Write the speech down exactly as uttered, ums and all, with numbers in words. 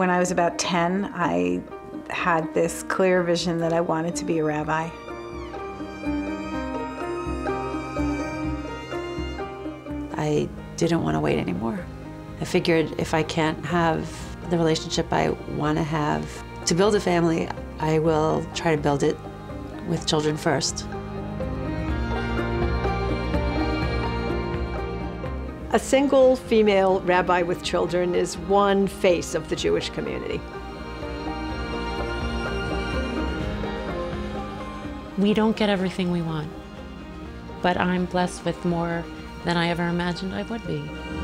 When I was about ten, I had this clear vision that I wanted to be a rabbi. I didn't want to wait anymore. I figured if I can't have the relationship I want to have to build a family, I will try to build it with children first. A single female rabbi with children is one face of the Jewish community. We don't get everything we want, but I'm blessed with more than I ever imagined I would be.